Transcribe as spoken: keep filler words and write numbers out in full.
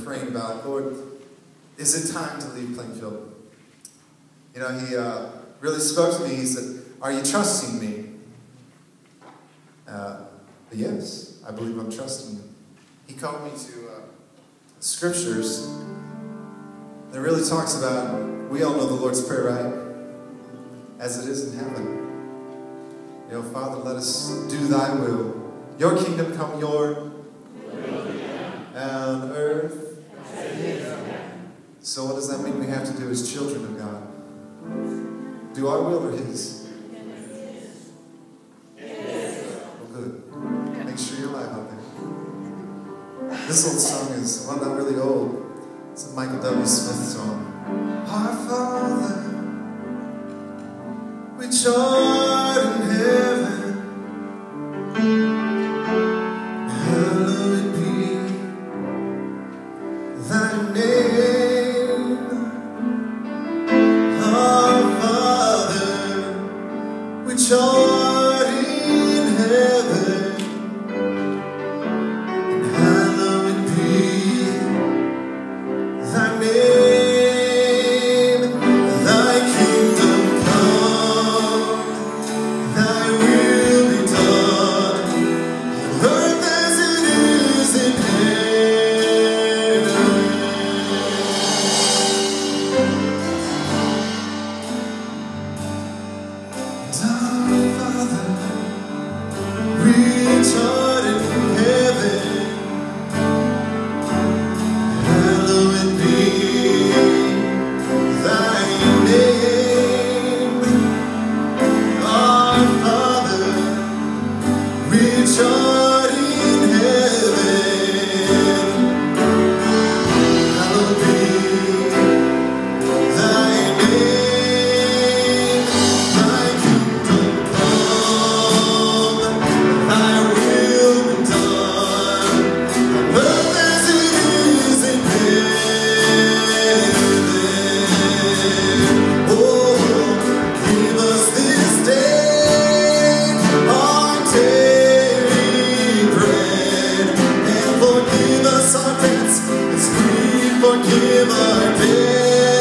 praying about, Lord, is it time to leave Plainfield? You know, he uh, really spoke to me. He said, are you trusting me? Uh, but yes, I believe I'm trusting you. He called me to uh, scriptures that really talks about, we all know the Lord's Prayer, right? As it is in heaven. You know, Father, let us do thy will. Your kingdom come, your will be done on earth. So what does that mean we have to do as children of God? Do our will or his? Well, good. Make sure you're alive out there. This old song is, well, not really old. It's a Michael W. Smith song. Our Father, which art in heaven, hallowed be thy name. Our Father, which art in heaven, and hallowed be thy name. Thy kingdom come, thy will be done, on earth as it is in heaven. And our Father, which art in heaven, hallowed be thy name. Our Father, which art in heaven, hallowed be thy name. Thy kingdom come, thy will be done, on earth as it is in heaven. Oh, give us this day our daily bread, and forgive us our debts as we forgive our debtors.